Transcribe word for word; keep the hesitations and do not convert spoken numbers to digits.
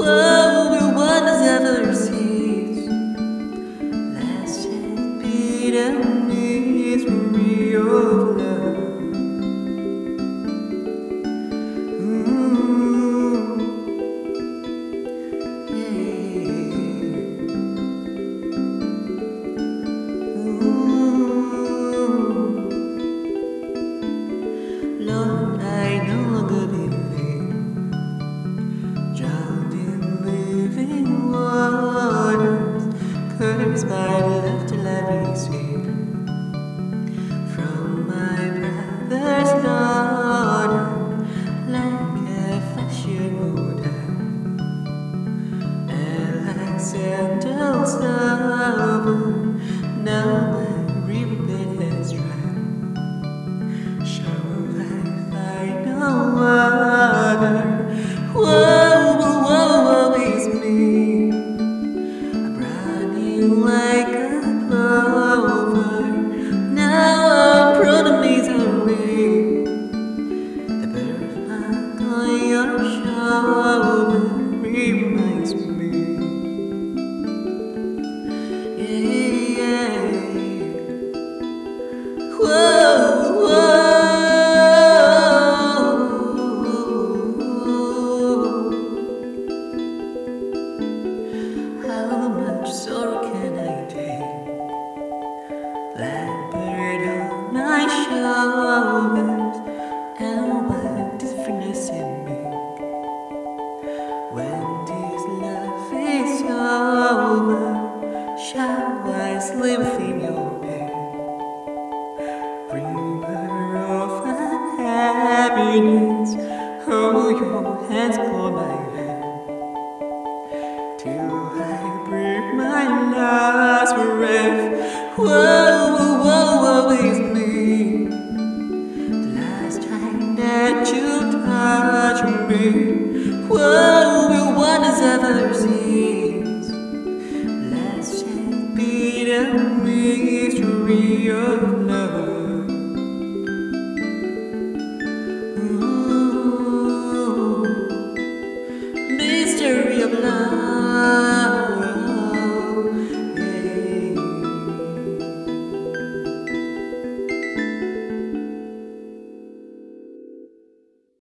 Whoa, will wonders ever cease? Last and beat and misery of love. Ooh, yeah. Ooh, Lord, I no longer believe, drowned in living waters, cursed by the laughter I receive from my brother's daughter, like a fashion model, Alexander's lover. Now my riverbed has dried. Shall I find no other? Whoa, whoa, whoa, woe is me. I'm running like a plover. Now I'm prone to misery. The birthmark on your shoulder reminds me. Yeah, yeah. Whoa, whoa. How much sorrow can I take? Blackbird on my shoulders, and what difference it make when this love is over? Shall I sleep within your bed? River of unhappiness, hold your hands for my head, till I breathe my last breath. Whoa, whoa, whoa, woe is me. The last time that you touch me, whoa, will wonders ever cease? Let's beat a mystery of love.